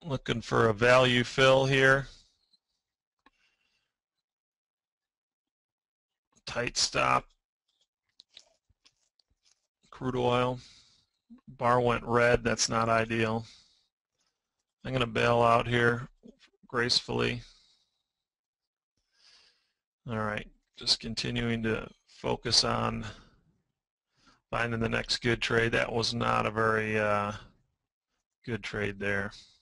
Looking for a value fill here. Tight stop. Crude oil. Bar went red. That's not ideal. I'm going to bail out here gracefully. All right, just continuing to focus on finding the next good trade. That was not a very good trade there.